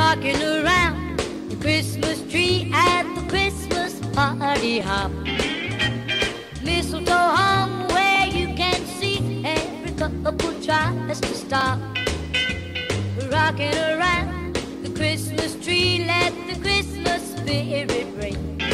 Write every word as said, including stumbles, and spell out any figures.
rocking around the Christmas tree at the Christmas party hop. Mistletoe hung where you can see every couple tries to stop. Rocking around the Christmas tree, let the Christmas spirit ring.